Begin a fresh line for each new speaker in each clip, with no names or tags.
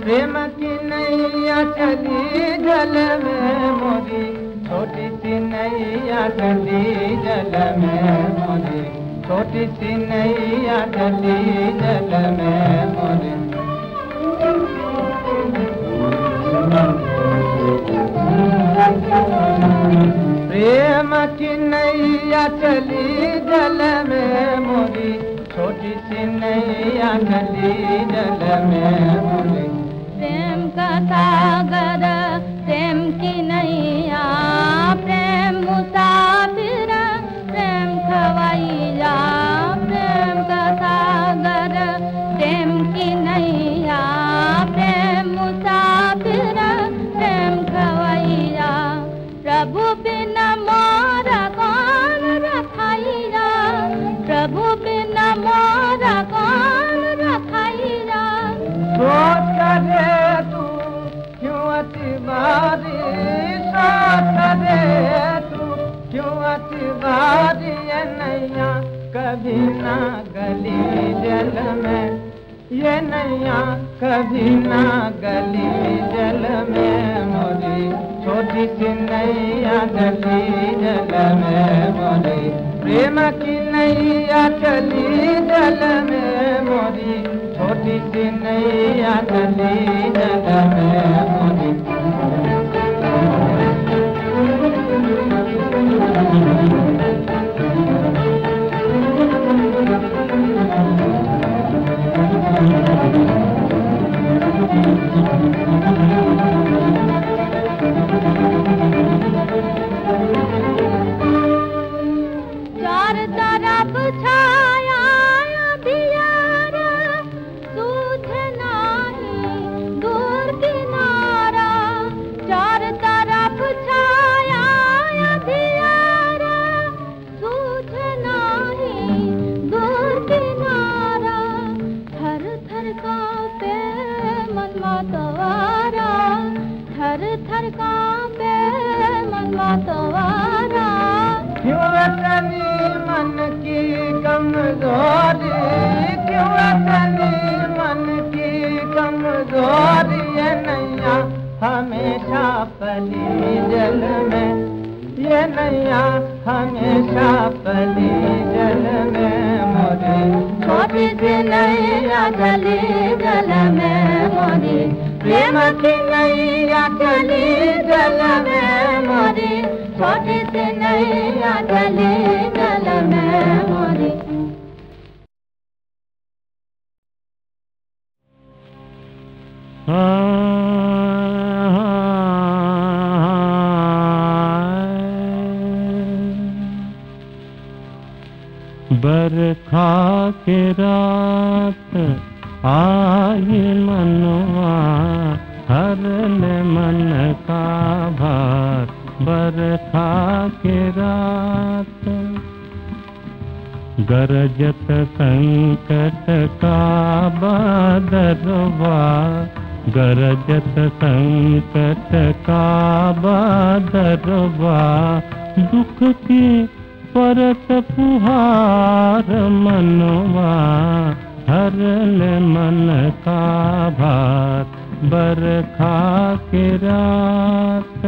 प्रेम की नैया चली जल में मोरी, छोटी सी नैया चली जल में मोरी, छोटी सी नैया चली जल में मोरी। प्रेम की नैया चली जल में मोरी, छोटी सी नैया चली जल में मोरी।
प्रेम का सागर प्रेम की नैया, प्रेम मुसाफिर प्रेम खवैया, प्रेम का सागर प्रेम की नैया, प्रेम मुसाफिर प्रेम खवैया। प्रभु बिना मोरा कौन रखैया, प्रभु बिना मोरा कौन रखैया।
सोच करे तू क्यों अतिवारी, सोच करे तू क्यों अतिवारी। ये नैया कभी ना गली जल में, ये नैया कभी ना गली जल में मोरी, छोटी सी नैया गली जल में मोरी। प्रेम की नैया चली जल में मोरी, छोटी सी नैया चली जल में मोरी।
चार तरफ छाया अंधियार, सूझे नाही दूर किनारा। चार तरफ छाया अंधियार, सूझे नाही दूर किनारा। थर थर कांपे मन मतवारा, थर थर कांपे मन मतवारा।
क्यों तनी मन की कमजोरी, क्यों तनी मन की कमजोरी। ये नैया हमेशा पली जल में, ये नैया हमेशा पली जल में मोरी, छोटी सी नैया चली जल में मोरी। प्रेम की नैया चली जल में मोरी, छोटी सी नैया चली जल में मोरी।
बरखा के रात आई मनवा, हरले मन का भार। बरखा के रात गरजत संकट का बादरवा, गरजत संकट का बादरवा। दुख की परत फुहार मनवा, हरले मन का भार। बरखा के रात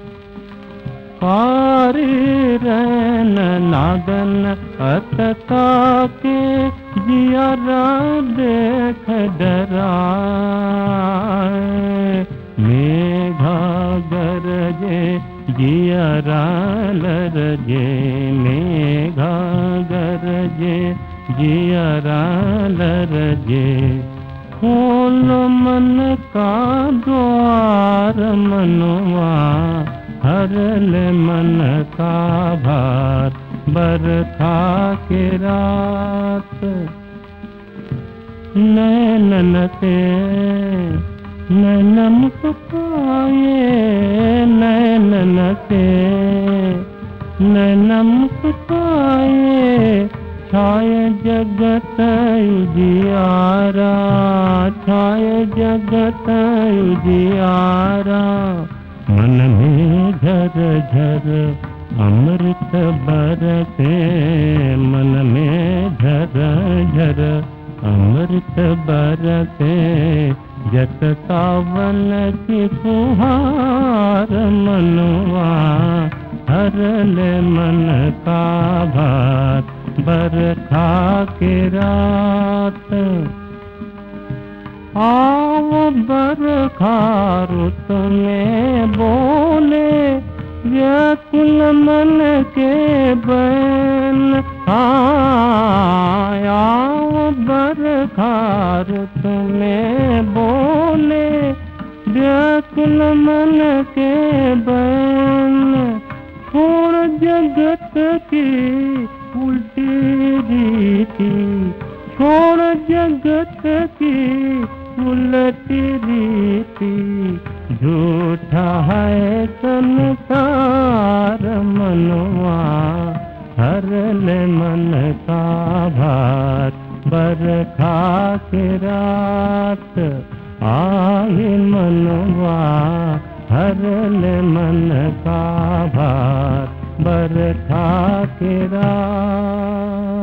पारी रैन नादन अटका के, जियारा देख डराए। मेघा गरजे जियारा लरजे, मेघा गरजे जियारा लरजे। खोल मन का द्वार मनवा, हरले मन का भार। बरखा के रात नैनन से नैनम सुखाए, नैनन से नैनम सुखाए। छाय जगत उजियारा, छाय जगत उजियारा। मन में झर झर अमृत बरसे, मन में झर झर अमृत बरसे। जत सावन की फुहार मनवा हर ले मन का भार बरखा के रात आओ बरखा रुत में बोले व्याकुल मन के बैन आओ बरखा रुत में बोले व्याकुल मन के बैन छोड़ जगत की उल्टी रीति छोड़ जगत की उलटी रीति झूठा है संसार मनवा हर ले मन का भार बरखा के रात आए मनवा हर ले मन का भार बरखा के रात।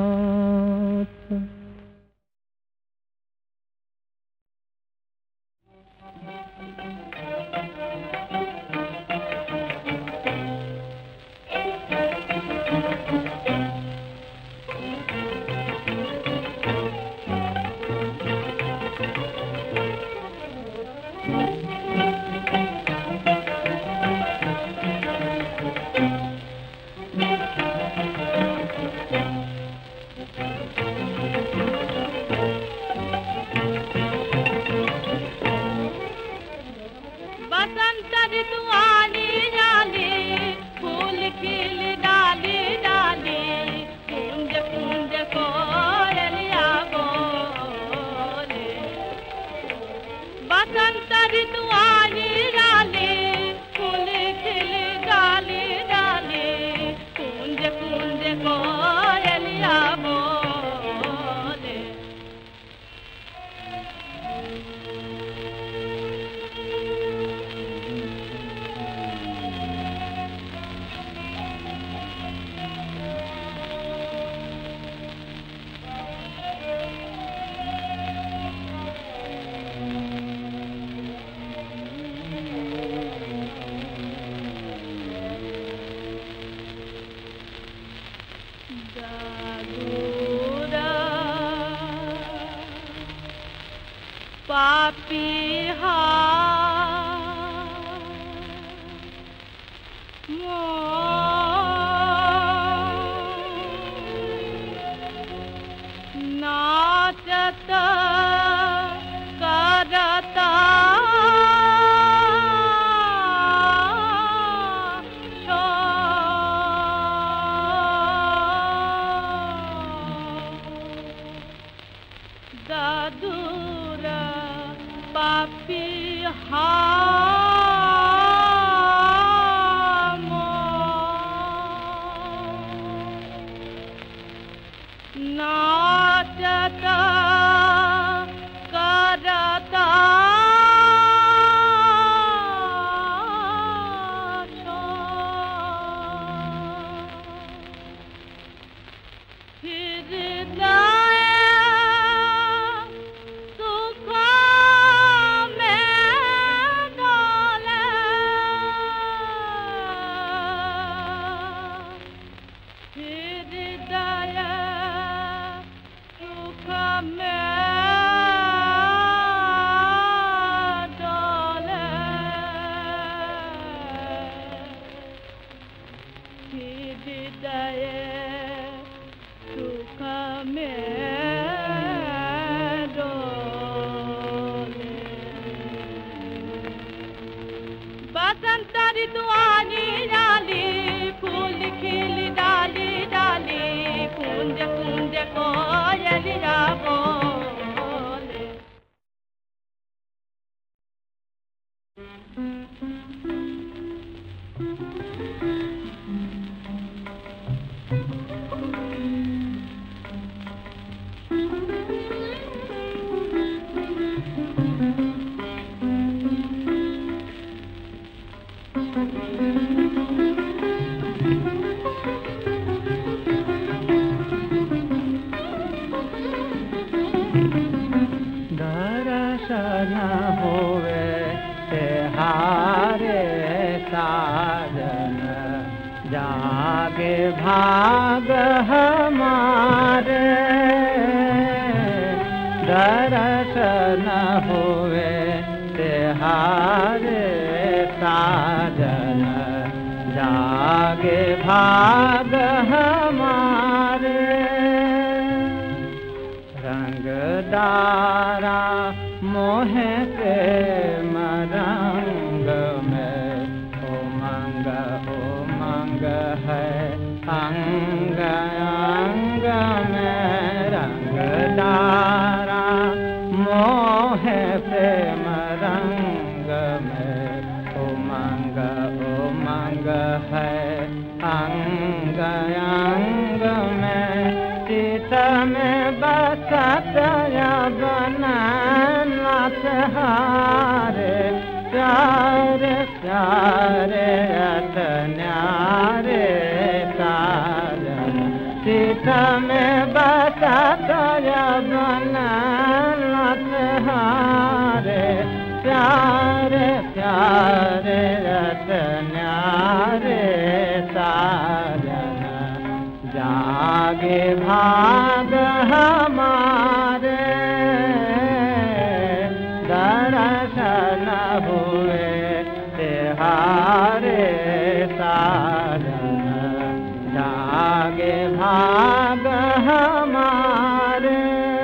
साजन जागे भाग हमारे दर्शन हुए तिहारे साजन जागे भाग हमारे रंगदारा मोहे प्रेम रंग में उमंग उमंग है अंग अंग में रंगदारा मोहे प्रेम रंग में उमंग उमंग है अंग अंग में चित में बसत बनानाथ हारे प्यारे प्यारे अतन्यारे साजन चित में बसत बनानाथ हारे प्यारे प्यारे रतन्यारे साजन जागे भाग हमारे दर्शन हुए तिहारे साजन जागे भाग हमारे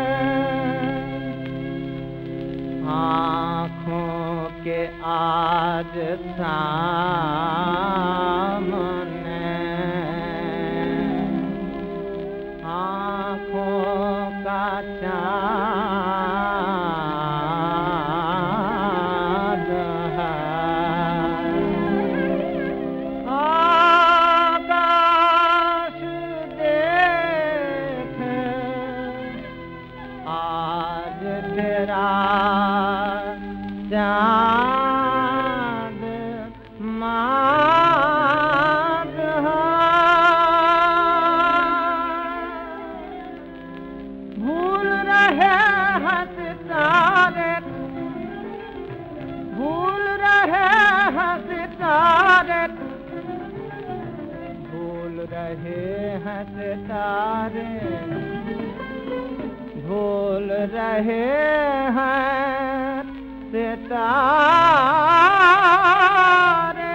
के आज सामने आँखों का चाँद है आकाश देख आज तेरा चाँद माद भूल रहे हैं सितारे भूल रहे हैं सितारे भूल रहे हैं सितारे भूल रहे हैं सितारे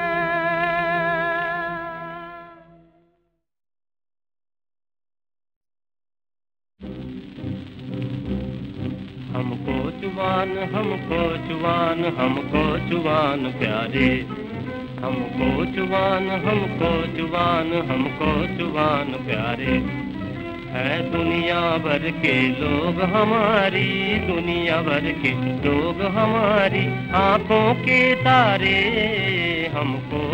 हमको जुबान हमको जुबान प्यारे हमको जुबान हमको जुबान प्यारे है दुनिया भर के लोग हमारी दुनिया भर के लोग हमारी आँखों के तारे हमको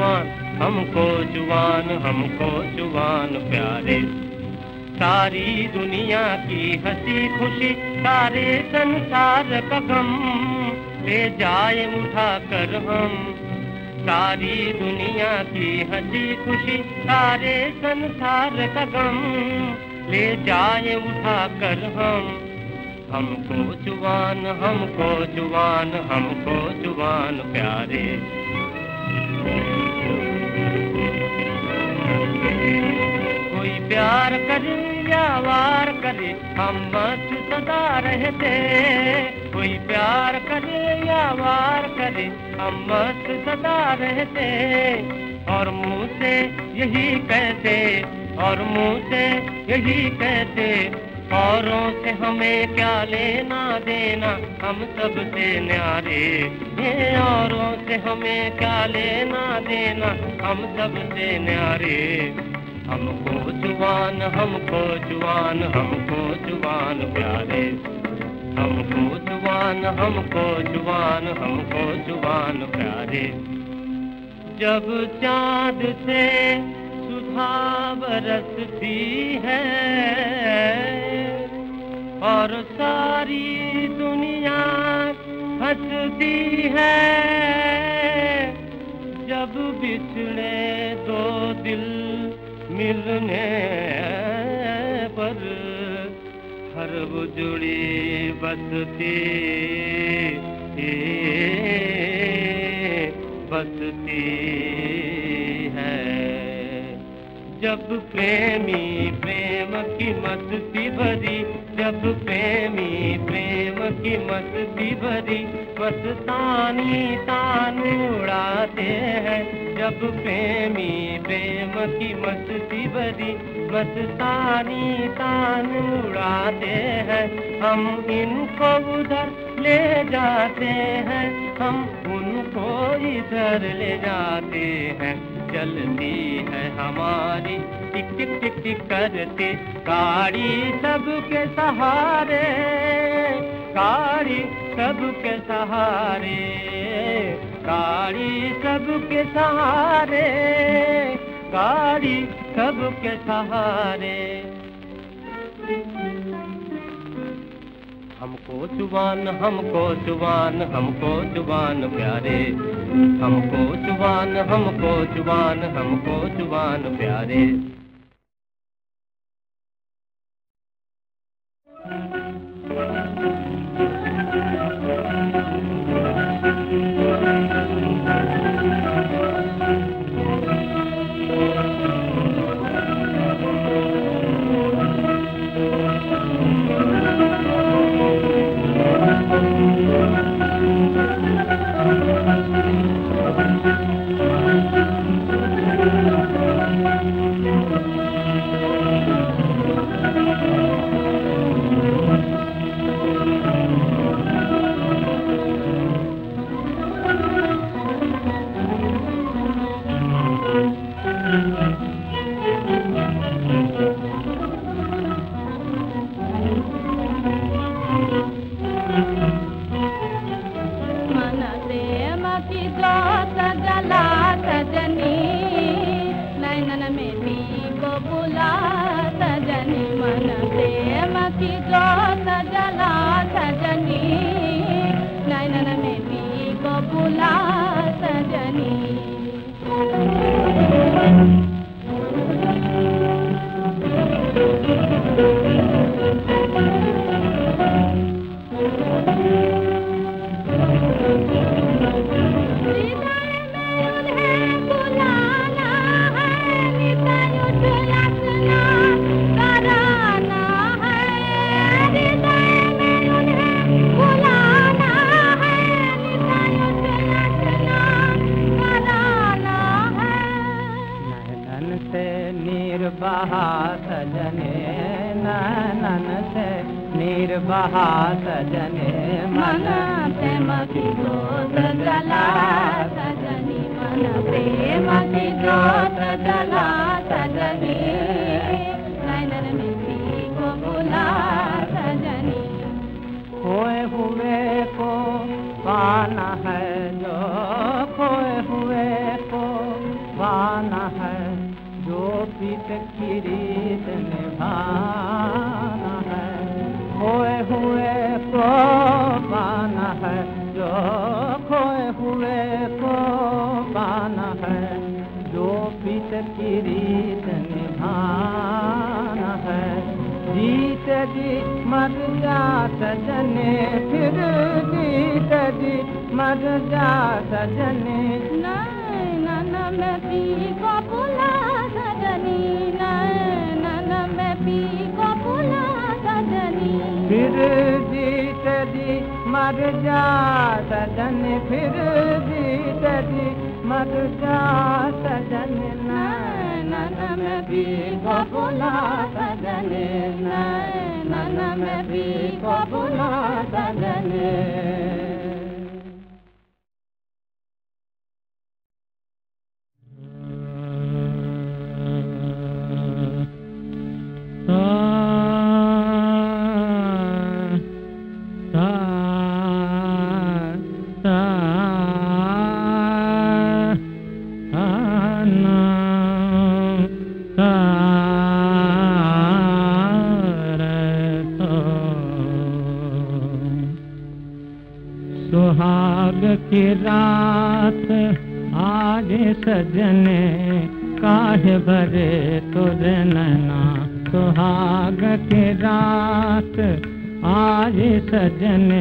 जुबान प्यारे सारी दुनिया की हंसी खुशी सारे संसार का गम ले जाए उठा कर हम सारी दुनिया की हंसी खुशी सारे संसार का गम ले जाए उठा कर हमको जुबान प्यारे कोई प्यार करे या वार करे हम मस्त सदा रहते कोई प्यार करे या वार करे हम मस्त सदा रहते और मुँह से यही कहते औरों से हमें क्या लेना देना हम सबसे न्यारे औरों से हमें क्या लेना देना हम सबसे न्यारे हमको जुबान प्यारे हमको जुबान प्यारे जब चाँद से सुधा बरसती है और सारी दुनिया हंसती है जब बिछड़े दो दिल मिलने पर हर बुजुड़ी बसती जब प्रेमी प्रेम की मस्ती भरी, जब प्रेमी प्रेम की मस्ती भरी, मस्तानी तान उड़ाते हैं। जब प्रेमी प्रेम की मस्ती भरी, मस्तानी तान उड़ाते हैं। हम इनको उधर ले जाते हैं, हम उनको इधर ले जाते हैं। चलती है हमारी टिक टिक टिक टिक करते गाड़ी सबके सहारे, गाड़ी सबके सहारे, गाड़ी सबके सहारे, गाड़ी सबके सहारे। हमको जुबान, हमको जुबान, हमको जुबान प्यारे, हमको जुबान, हमको जुबान, हमको जुबान प्यारे।
सुहाग की रात आज सजने काहे भरे तुझे नैना, सुहाग की रात आज सजने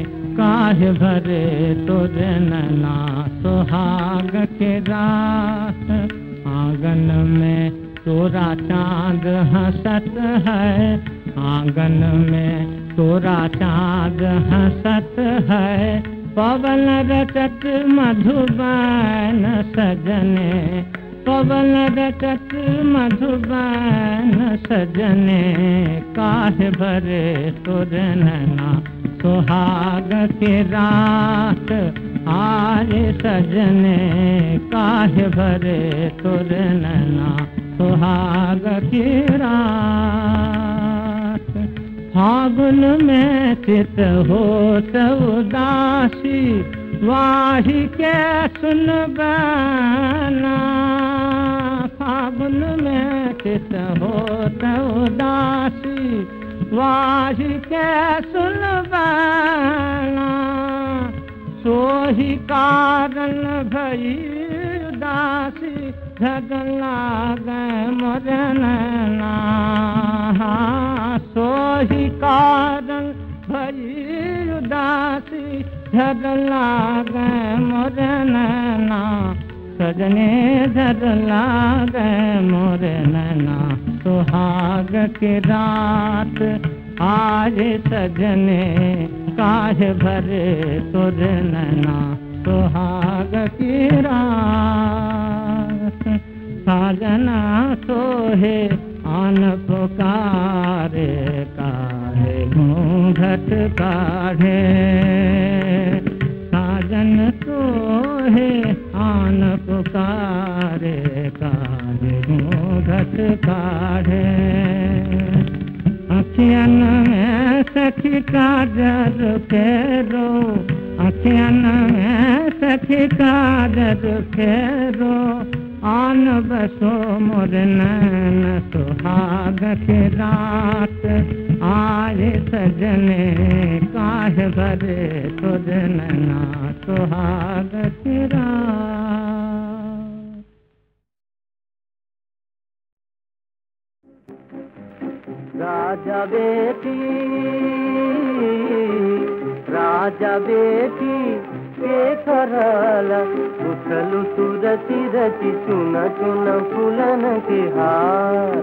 काहे भरे तुझे नैना, सुहाग की रात आंगन में तोरा चाँद हंसत है आंगन में, तोरा चाँद हंसत है पवन रचत मधुबन सजने, पवन रचत मधुबन सजने, काहे भरे तोर नैना सुहाग की रात आए सजने, काहे भरे तोर नैना सुहाग की रात। फागुन में चित होत उदासी वाही के सुन बना, फागुन में चित होत उदासी वाही के सुन बना, सोही कारण भई उदासी झगला गए मोर नैना, सोही कारण भई उदासी झगला गए मोर नैना, सजने झगला गए मोर नैना, सुहाग की रात आज सजने, काहे भरे तोर नैना सुहाग की रात। साजना सोहे आन पुकारे, काहे घूंघट काढ़े, साजन सोहे आन पुकारे, काहे घूंघट काढ़े, अखियन में सखी काजर फेरो, अखियन में सखी काजर फेरो, आन बसो मोर नैन सुहाग की रात आए सजने, काहे भरे तोर नैना सुहाग की रात।
राजा बेटी के करल उठलु तू रची रची चुन चुन फूलन के हार।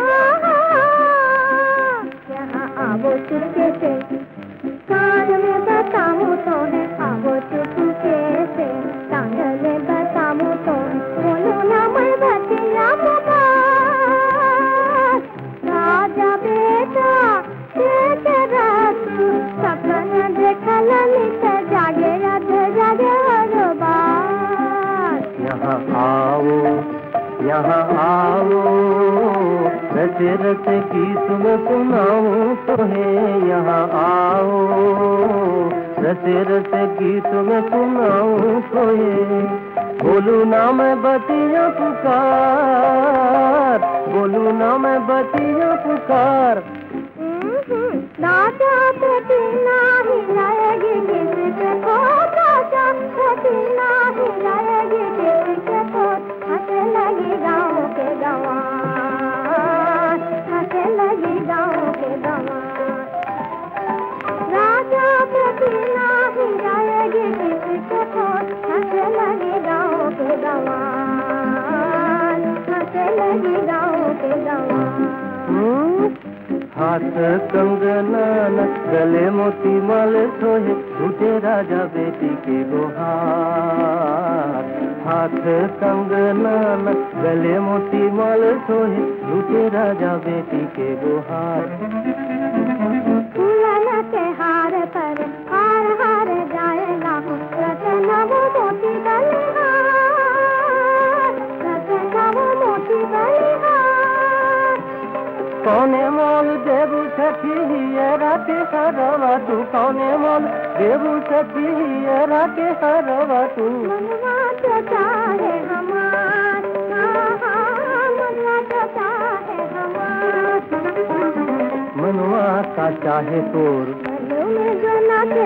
यहाँ आवो चुपके से, कान में बताऊं तो है, आवो चुपके से, कान में बताऊं तो है, बोलो ना मैं बतिया पुकार। राजा बेटा देख रातू सपना देखल नित जागे रात जागे हर बार।
यहाँ आओ रचे रचे गीत में सुनाऊं तुम्हें, यहाँ आओ रचे रचे गीत में सुनाऊं तुम्हें, बोलू ना मैं बतिया पुकार, बोलू ना मैं बतिया पुकार।
राजा बेटी नहीं लाएगी किसी के को, राजा बेटी नहीं लाएगी किसी के को, हंसे लगी गाँव के गंवार, हंसे लगी गाँव के गंवार। राजा बेटी नहीं लाएगी किसी के को, हंसे लगी गाँव के गंवार, हंसे लगी गाँव के गंवार।
हाथ कंगना गले मोती माल सोहे झूठे राजा बेटी के गुहार। हाथ कंगना गले मोती माल सोहे झूठे राजा बेटी के गुहार।
फूलन के हार पर हार हार जाएगा, रतन वो मोती बलिहार, रतन वो मोती बलिहार।
कौने मोल देवू सखी ये राते हरवा तू, कौने मोल देवू सखी ये राते हरवा तू।
मनवा तो चाहे हमार, मनवा तो चाहे हमार,
मनवा का चाहे तोर,
में जो नाचे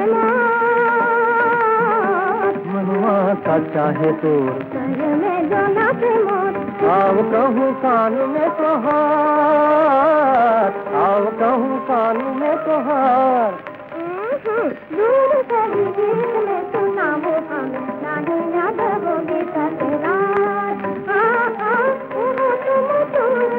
मोर,
मनवा का चाहे तोर,
में जो नाचे मोर।
आओ कहूँ कान में तोहार, आओ कहूँ कान में तोहार।
दूर से ही गीत में सुनाओ हम, नहीं याद होगी ससुराल। तुम दूर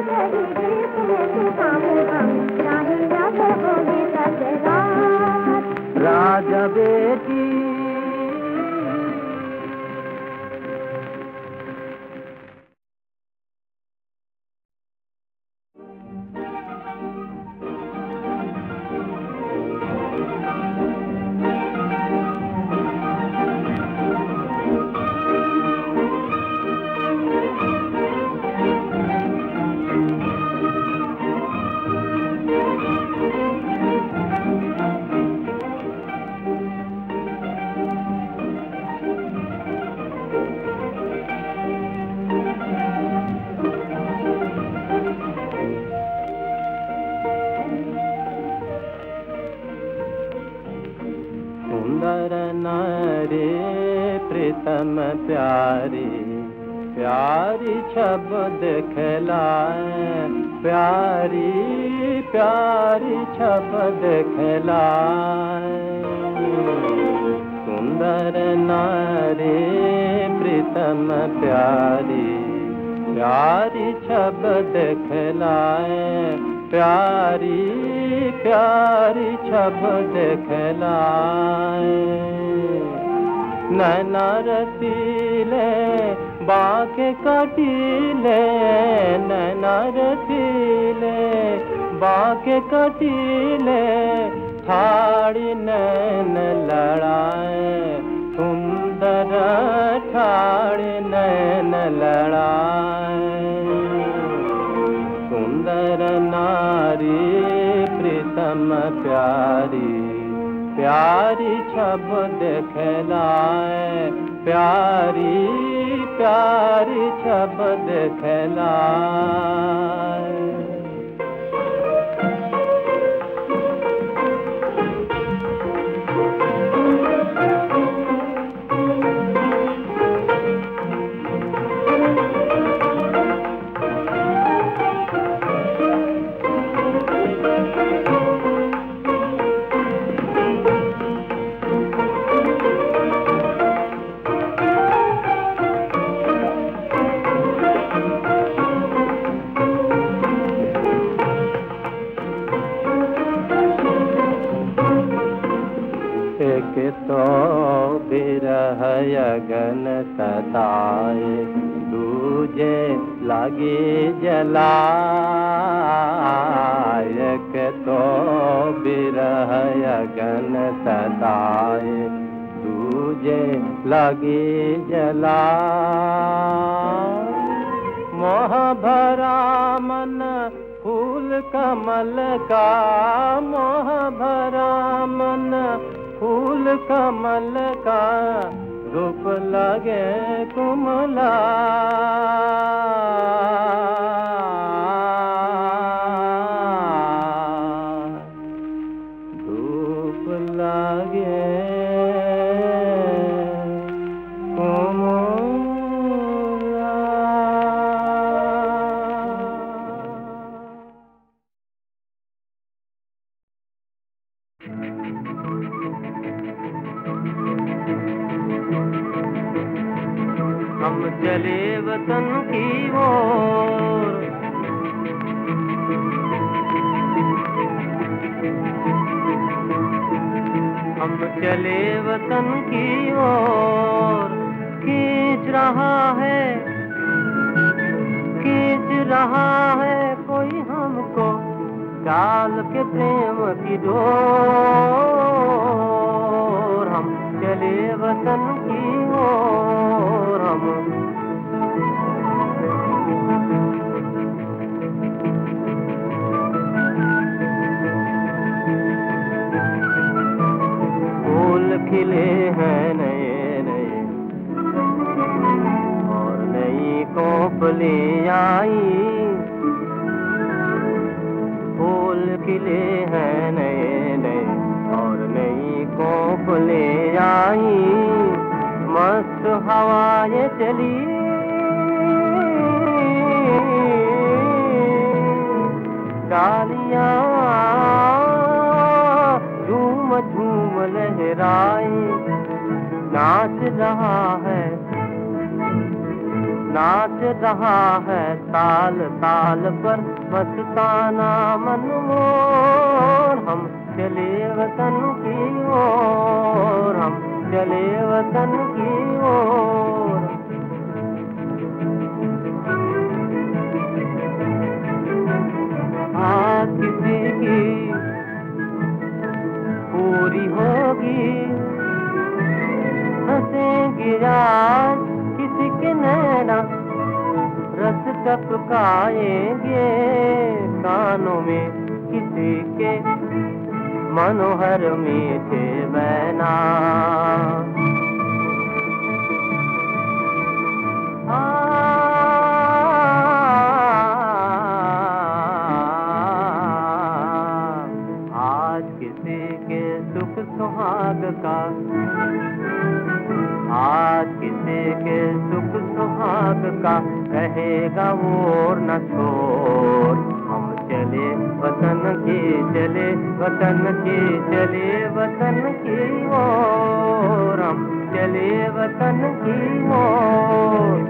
प्यारी प्यारी छब दिखलाए, प्यारी प्यारी छब दिखलाए। सुंदर नारी प्रीतम प्यारी प्यारी छब दिखलाए, प्यारी प्यारी छब दिखलाए। नैना रसीले बाके कटीले, नैना रसीले बाके कटीले, ठाड़ी नैन लड़ाए, सुंदर ठाड़ी नैन लड़ाए। सुंदर नारी प्रीतम प्यारी प्यारी छब दिखलाए, प्यारी प्यारी छब दिखलाए। तो बिरह अगन सताए, दूजे लगे जलाए। तो बिरह अगन सताए, दूजे लगे जलाए। मोह भरा मन फूल कमल का, मोह भरा मन फूल कमल का, धूप लगे कुमला। धूप लगे कुमला। हम चले वतन की ओर, हम चले वतन की ओर। खींच रहा है कोई हमको, डाल के प्रेम की डोर। हम चले वतन की ओर, हम फूल खिले हैं नए नए, और नई कोपले आई। फूल खिले हैं नए नए, और नई कोपले आई। मस्त हवाएं चली, डालियां झूम झूम लहराई। नाच रहा है ताल ताल पर मस्ताना मनमोर। हम चले वतन की ओर, हम चले वतन की ओर। आज किसी की पूरी होगी, हंसेंगे आज किसी के नैना, रस टपकाएंगे कानों में किसी के मनोहर मीठे बैना। आज किसी के सुख सुहाग का, आज किसी के सुख
का रहेगा और न छोर। हम चले वतन की चले, वतन की चले, वतन की ओर, हम चले वतन की ओर।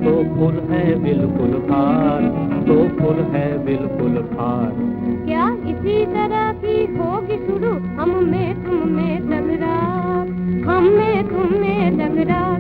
तो फुल है बिल्कुल खार, तो फुल है बिल्कुल खार।
क्या इसी तरह की होगी शुरू हम में तुम में तकरार, हम में तुम में तकरार।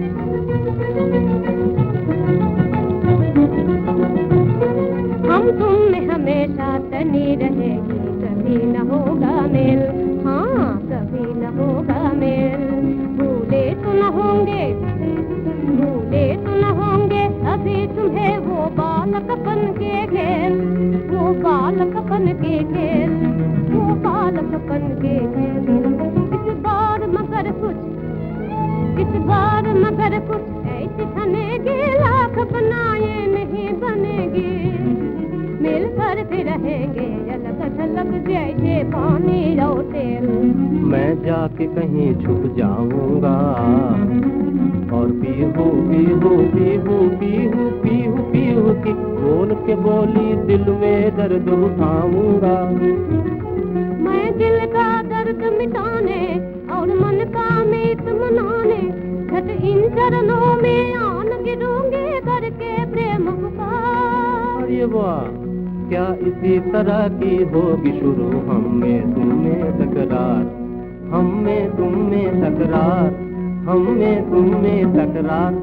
हम तुम में हमेशा तनी रहेगी, कभी न होगा मेल, हाँ कभी न होगा मेल। भूले तो न होंगे, भूले तो न होंगे अभी तुम्हें वो बालकपन के खेल, वो बालकपन के खेल, वो बालकपन के खेल। इस बार मगर कुछ, इस बार मगर कुछ ऐसी बनेगी, लाख बनाए नहीं बनेगी। मिल कर फिर रहेंगे अलग थलग जैसे पानी और तेल।
मैं जाके कहीं छुप जाऊंगा और पीहू पीहू पीहू पीहू पीहू पीहू की बोल के बोली दिल में दर्द उठाऊंगा।
मैं दिल का दर्द मिटाने और मन का मीत मनाने घट इन चरणों में आन गिरूंगी करके प्रेम पुकार।
ये वाह, क्या इसी तरह की होगी शुरू हम में तुम में तकरार, हम में तुम में तकरार, हम में तुम में तकरार।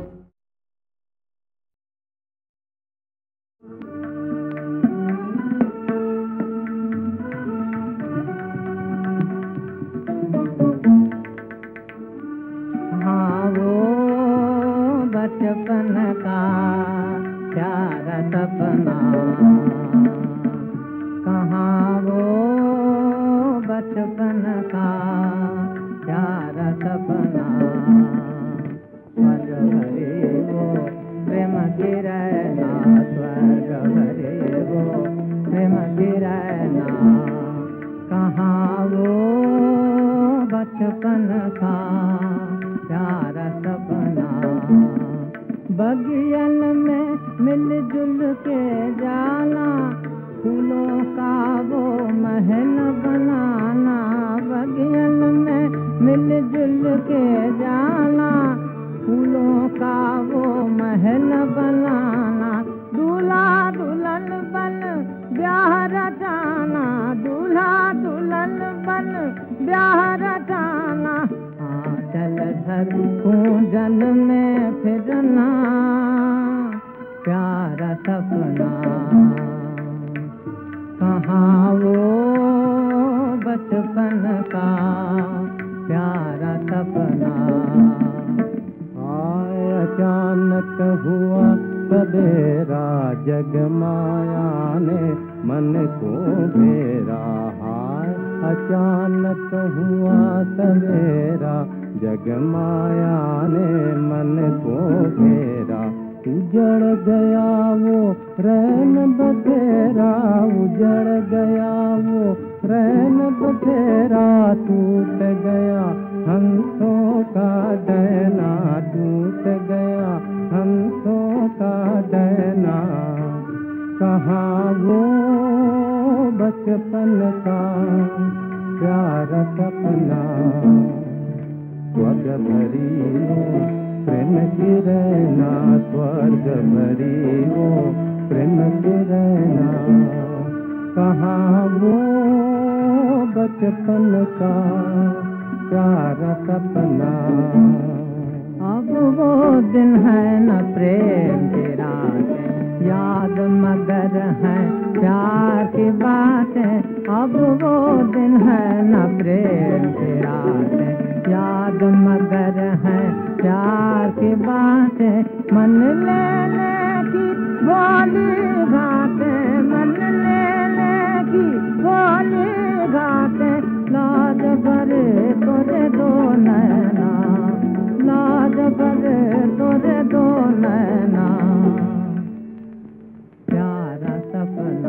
हाँ वो बचपन का प्यारा सपना, कहाँ वो बचपन का प्यारा सपना। स्वर्ग भरे वो प्रेम की रहना, स्वर्ग भरे वो प्रेम की रहना। कहाँ वो बचपन का प्यारा सपना। बगियन में मिलजुल के जाना, फूलों का वो महल बनाना। बगियन में मिलजुल के जाना, फूलों का वो महल बनाना। दूल्हा दुल्हन बन ब्याह रचाना, दूल्हा दुल्हन बन ब्याह रचाना। आंचल धर कूंजन में फिरना, प्यारा सपना। कहाँ वो बचपन का प्यारा सपना। आए अचानक हुआ सवेरा, जगमाया ने मन को घेरा। हाय अचानक हुआ सवेरा, जगमाया ने मन को घेरा। उजड़ गया वो रैन बसेरा, उजड़ गया वो रैन बसेरा। टूट गया हंसों का डैना, टूट गया हंसों का डैना। कहाँ वो बचपन का प्यारा सपना। स्वर्ग भरी प्रेम की रहना, स्वर्ग भरी वो प्रेम की रहना। कहाँ वो बचपन का प्यारा सपना। अब वो दिन है न प्रेम की रातें, याद मगर है प्यार की बातें। अब वो दिन है न प्रेम की रातें, याद मगर है प्यार की बातें। मन लेने की बोली बातें, मन लेने की बोली बातें। लाज भरे तोरे दो नैना, लाज भरे तोरे दो नैना। प्यारा सपना।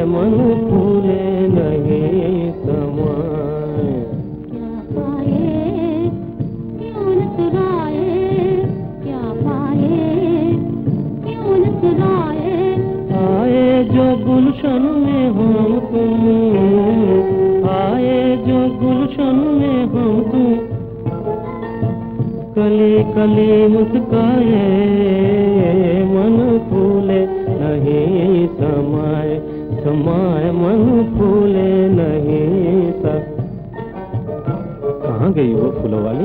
समाए मन फूले नहीं समाए।
क्या पाए क्यों न चुराए, क्या पाए क्यों न चुराए।
आए जो गुलशन में हम तुम, आए जो गुलशन में हम तुम, कली कली मुस्काए मन फूले नहीं समाए, समाए मन फूले नहीं सा। कहाँ गई वो फूलों वाली?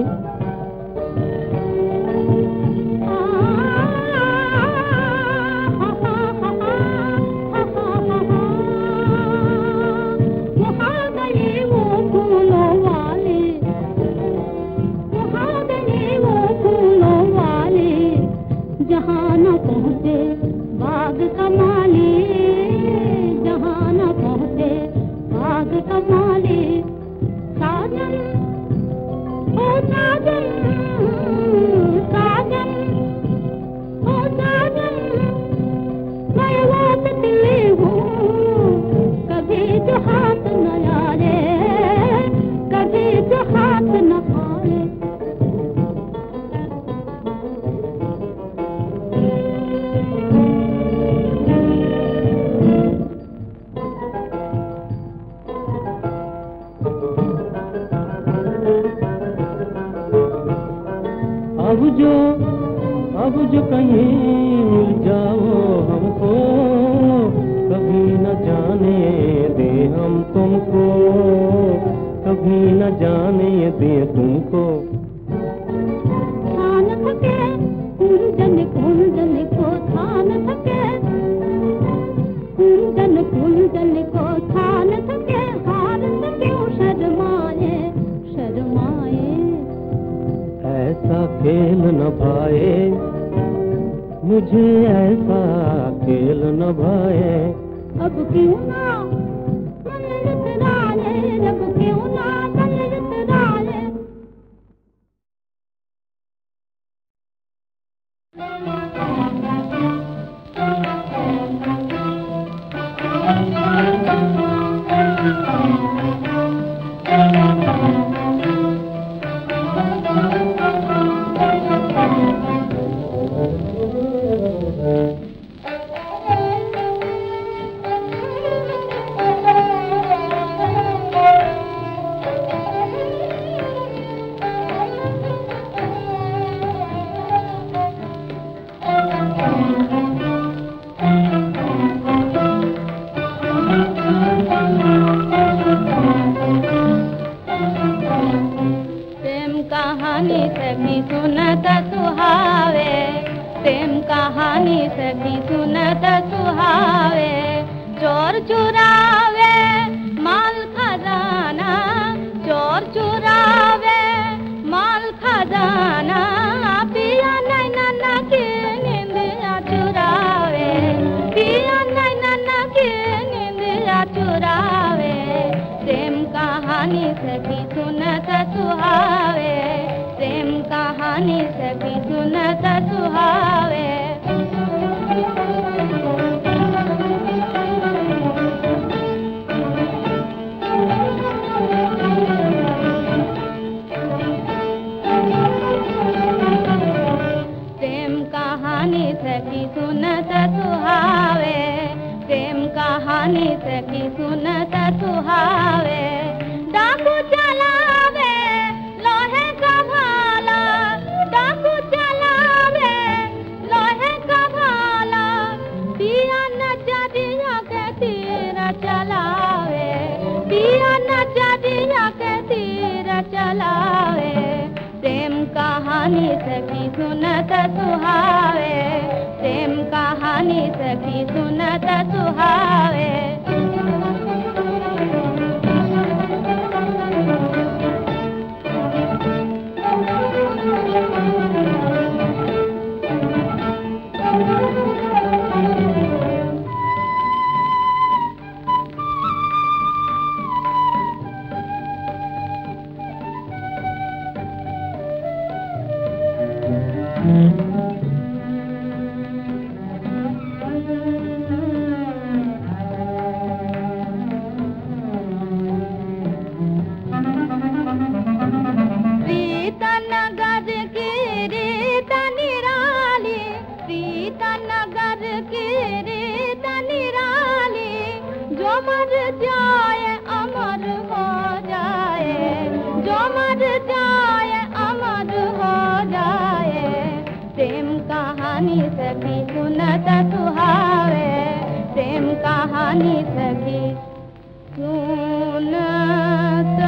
जहाँ न पहुँचे बाग का माली, जहाँ न पहुँचे बाग का माली। साजन ओ साजन, साजन ओ साजन, मैं वो तितली हूँ कभी जो हाथ न आए, कभी जो हाथ न आए।
अब जो कहीं मिल जाओ हमको, कभी न जाने दे हम तुमको, कभी न जाने दे तुमको।
थान थके कुंजन कुंजन को, थान थके कुंजन कुंजन को, थान थके हार सके शर्माए, शर्माए।
ऐसा खेल न भाए मुझे, ऐसा खेल न भाए।
अब क्यों ना मन इतराए, अब क्यों ना मन इतराए।
सखी सुनत सुहावे, प्रेम कहानी सखी सुनत सुहावे। चोर चुरावे माल खजाना, चोर चुरावे माल खजाना। पिया नैना की निंदिया चुरावे, पिया नैना की निंदिया चुरावे। प्रेम कहानी सखी सुनत सुहावे, प्रेम कहानी सखी सुनत सुहावे। प्रेम कहानी सखी सुनत सुहावे, प्रेम कहानी सखी सुनत सुहावे। डाकू चलावे लोहे का भाला, डाकू चलावे लोहे का भाला। पिया नजरिया के तीर चलावे, पिया नजरिया के तीर चलावे। प्रेम कहानी सखी सुनत सुहावे, प्रेम कहानी सखी सुनत सुहावे। जो मर जाए अमर हो जाए, जो मर जाए अमर हो जाए। प्रेम कहानी सखी सुनत सुहावे, प्रेम कहानी सखी सुनत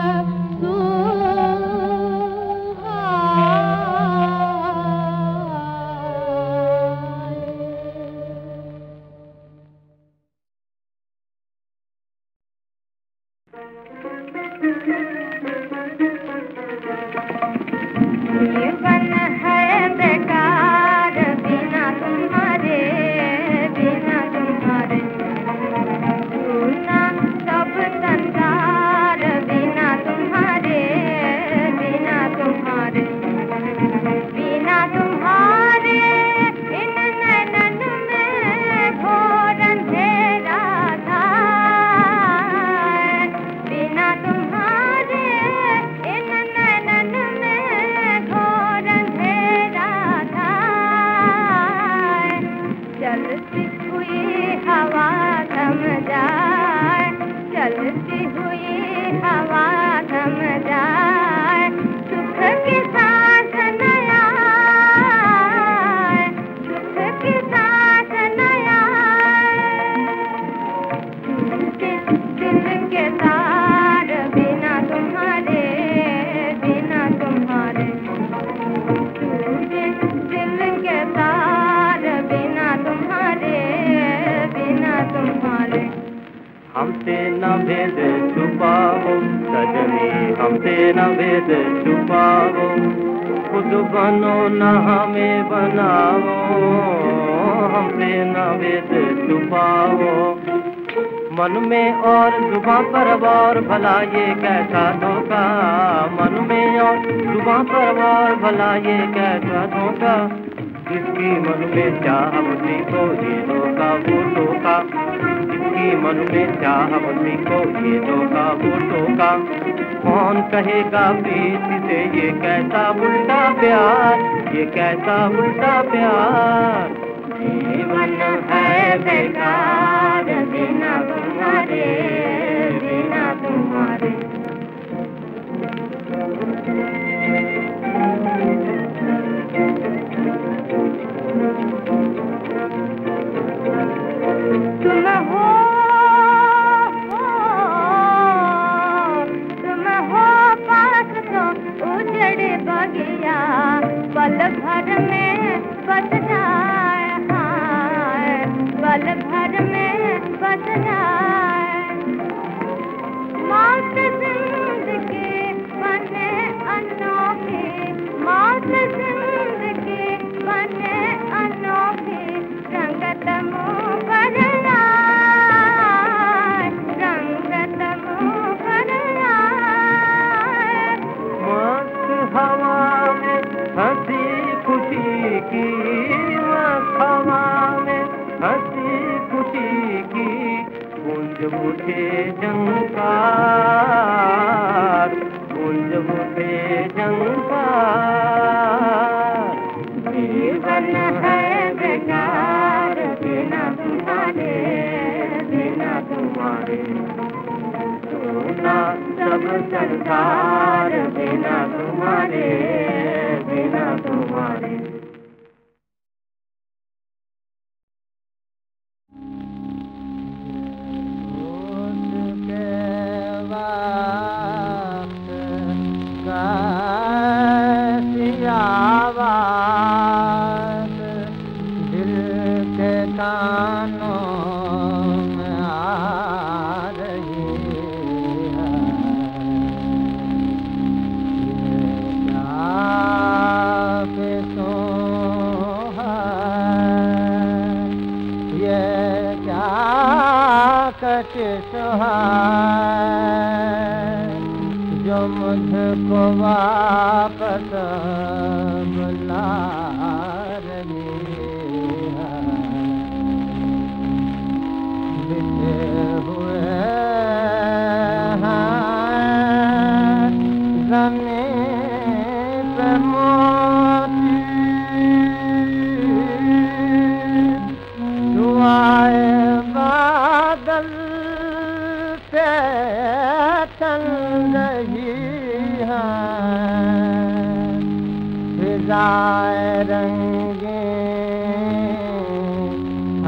जीवन है बेकार बिना तुम्हारे, बिना तुम्हारे। सुना सब संसार बिना तुम्हारे, बिना तुम्हारे। बिना तुम्हारे इन नैनन में घोर अंधेरा था। बिना तुम्हारे इन नैनन में घोर अंधेरा था। चलती हुई हवा थम जाए, चलती हुई हवा थम जाए। सुख की सांस न आए, सुख की सांस न आए। टूटे दिल के तार बिना तुम्हारे, बिना तुम्हारे। टूटे दिल के तार बिना तुम्हारे, बिना तुम्हारे।
हमसे न भेद छुपाओ सजनी, हमसे न भेद छुपाओ। खुद बनो न हमें बनाओ, हमसे न भेद छुपाओ। मन में और जुबां पर और भला ये कैसा धोखा, मन में और जुबां पर और भला ये कैसा धोखा। जिसकी मन में चाह उसी को ये धोखा वो धोखा, जिसकी मन में चाह उसी को ये धोखा वो धोखा। कौन कहेगा प्रीत से ये कैसा उल्टा प्यार, ये कैसा उल्टा प्यार। जीवन है बेकार बिना तुम्हारे, बिना तुम्हारे। तुम हो पास तो उजड़े बगिया, पल भर में बस जाए। हाँ, पल भर में बस जाए। मौत जिंदगी बने अनोखी, मौत जिंदगी बने अनोखी। रंगत मुँह पर आए, रंगत मुँह पर आए। मस्त हवा में हंसी खुशी की, मस्त हवा में हंसी खुशी की। गूंज उठे झंकार, गूंज उठे झंकार।
जीवन है बेकार बिना तुम्हारे, बिना तुम्हारे।
सोना सब संसार बिना तुम्हारे, बिना तुम्हारे।
जो मुझको वापस बुला रही है, बिछे हुए हैं ज़मीन पे मोती। दुआए बादल से चल रही है फिजाए रंगीन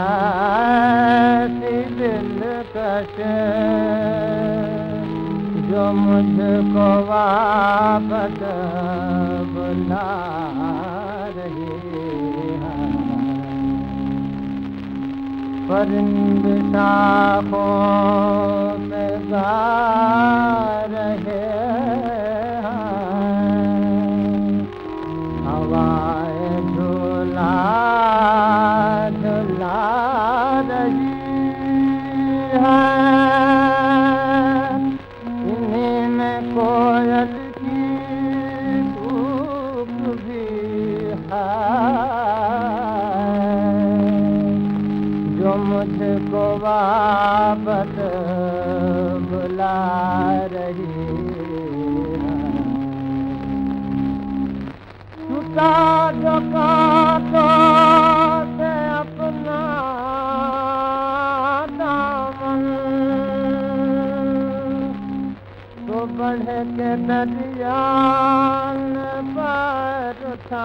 ऐसी दिलकश जो मुझको वापस बुला रही है परिंद शाखों पे गा रहे हैं हवाएं झूला झूला रही है इन्हीं में कोयल की धूप भी है जो मुझको वापस बुला रही है छुटा जो कांटों से अपना दामन तो बढ़ के दरिया पर था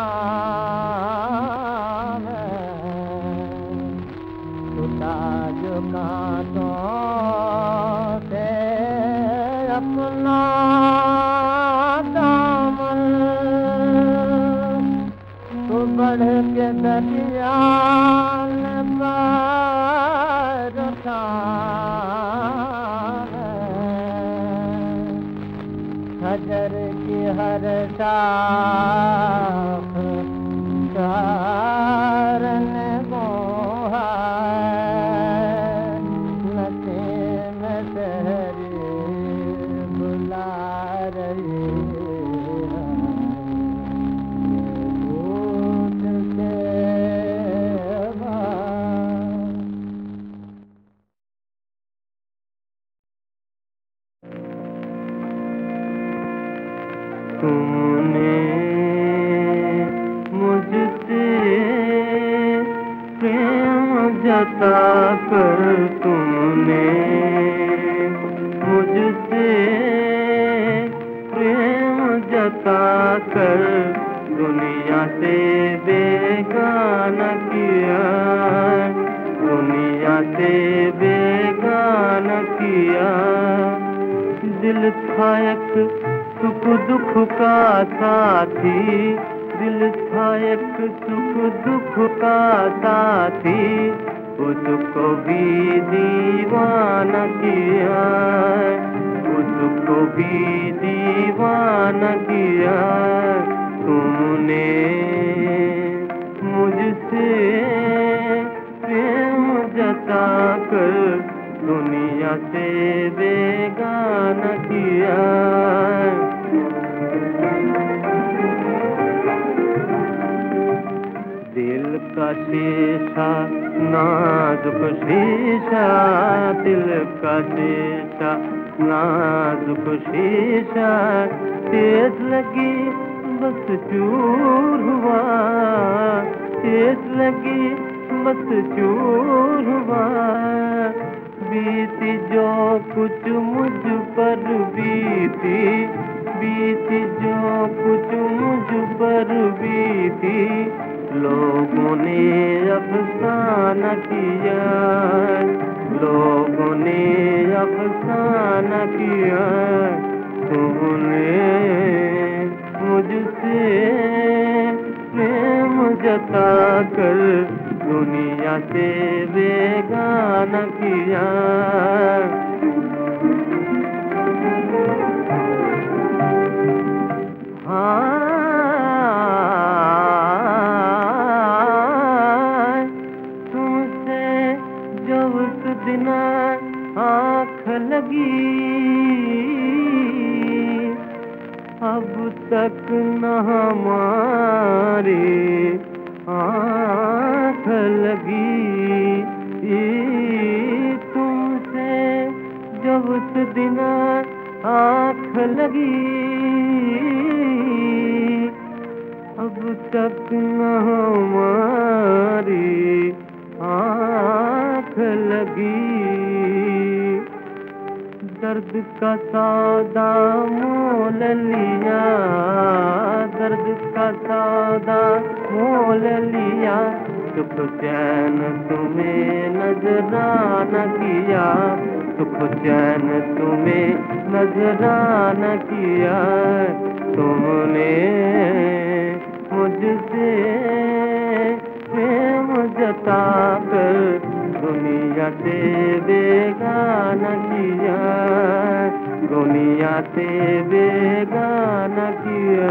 जो कांटों से अपना दामन तो बढ़ के दरिया पर था खजर की हर शाख कारण मोहा
तुमने मुझसे प्रेम जता कर तुमने मुझसे प्रेम जता कर दुनिया से बेगाना किया दुनिया से बेगाना किया दिल था एक सुख दुख का साथी दिल था एक सुख दुख का साथी उसको भी दीवाना किया उसको भी दीवाना किया तुमने मुझसे प्रेम जता कर दुनिया से बेगाना किया दिल का शीशा नाजुक शीशा दिल का शीशा नाजुक शीशा तेज लगी बस चूर हुआ तेज लगी बस चूर हुआ बीती जो कुछ मुझ पर बीती बीती जो कुछ मुझ पर बीती लोगों ने अफसाना किया लोगों ने अफसाना किया तुमने मुझसे प्रेम जता कर दुनिया से बेगाना किया तुमसे जब उस दिन आँख लगी अब तक न हमारी आँख लगी तुमसे जब उस दिन आँख लगी अब तक न हमारी आँख लगी दर्द का सौदा मोल लिया, दर्द का सौदा मोल लिया, सुख चैन तुम्हें नजराना किया, सुख चैन तुम्हें नजराना किया, तुमने मुझसे प्रेम जताकर दुनिया से बेगाना किया, दुनिया से बेगाना किया।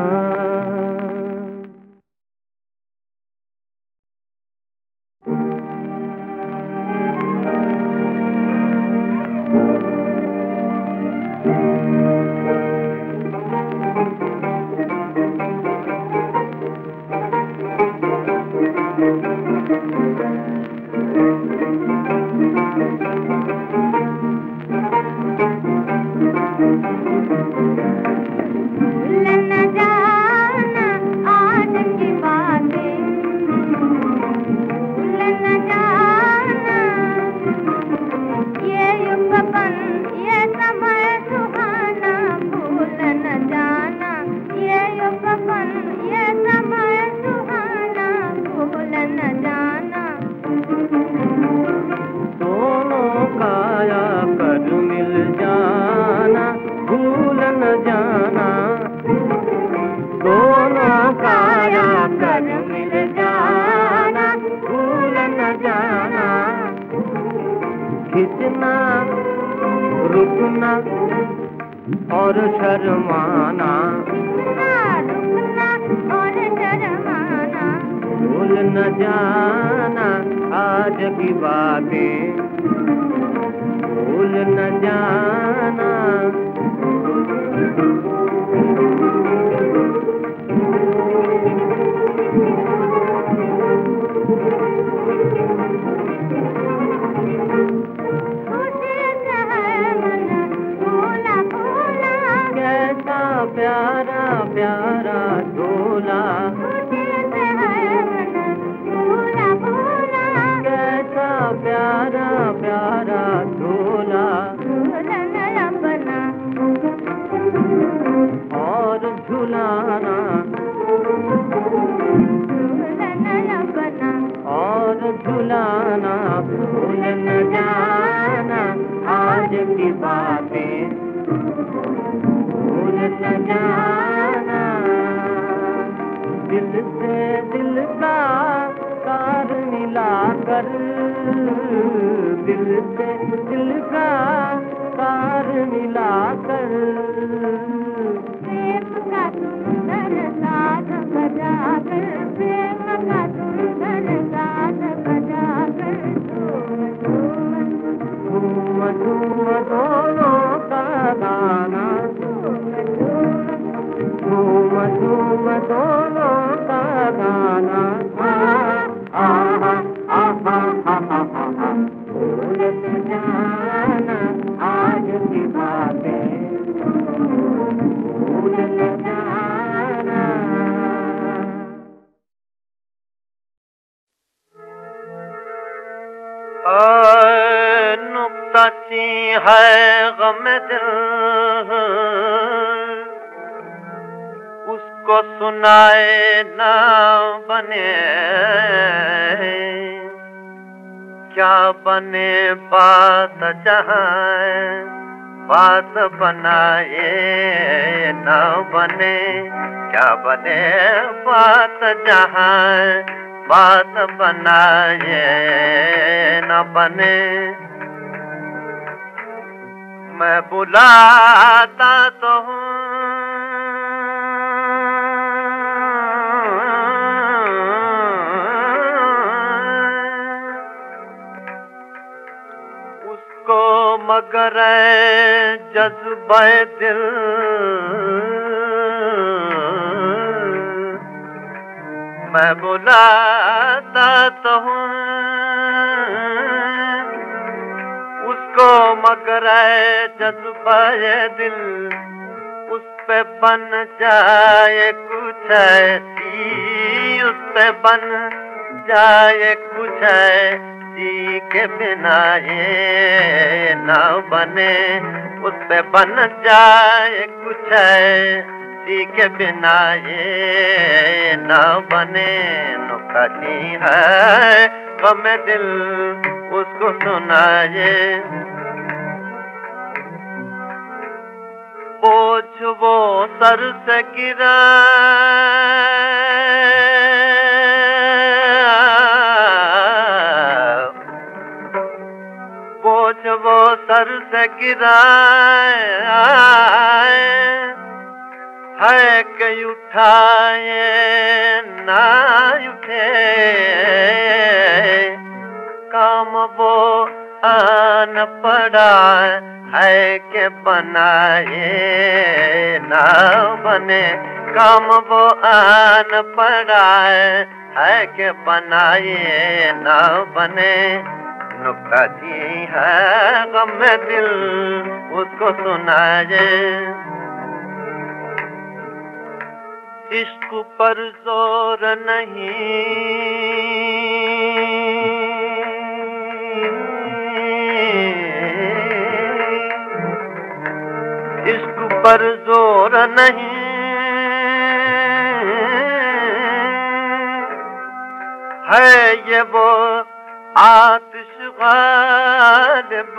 रुकना और शर्माना,
और शर्माना,
भूल न जाना आज की बातें, भूल न जाना। प्यारा प्यारा झोला, कैसा प्यारा प्यारा झोला, और झुलाना, और झुलाना, भूल न जाना आज की बातें, भूल न जाना। दिल से दिल का तार मिलाकर, दिल से दिल का तार मिलाकर,
प्रेम का सुंदर साथ बजाकर, प्रेम का सुंदर साथ बजाकर,
झूम झूम दोनों का गाना, झूम झूम दोनों का गाना, भूल न जाना आज की बातें, भूल न जाना। नुक्ता चीन है गम दिल, उसको सुनाए ना बने, क्या बने बात जहाँ बात बनाए ना बने, क्या बने बात जहाँ बात बनाए न बने। मैं बुलाता तो हूँ उसको, मगर जज्बे दिल मैं बुलाता तो हूँ उसको, मगर जज्बे दिल उस पे बन जाए कुछ ऐसी, उस पे बन जाए कुछ
जी के बिना ये ना बने, उस पे बन जाए कुछ जी के बिना ये ना बने। नुक्ता चीन है गम दिल उसको सुनाए, बोझ वो सर से गिरा बोझ वो सर से गिराए है कि उठाए ना उठे, काम वो आन पड़ा है कि बनाए ना बने। काम वो आन पड़ा है कि बनाए ना बने। नुक्ता चीन है गम में दिल उसको सुनाए, इश्क पर जोर नहीं इश्क पर जोर नहीं है ये वो आतिश गालिब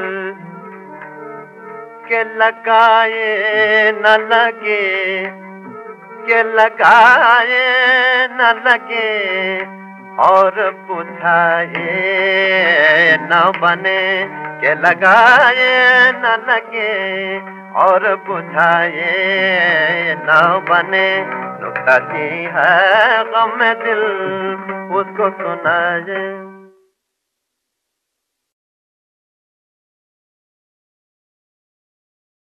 के लगाए न लगे, के लगाए न लगे और बुझाए न बने, के लगाए न लगे और बुझाए न बने। नुक्ता चीन है गम दिल उसको सुनाए।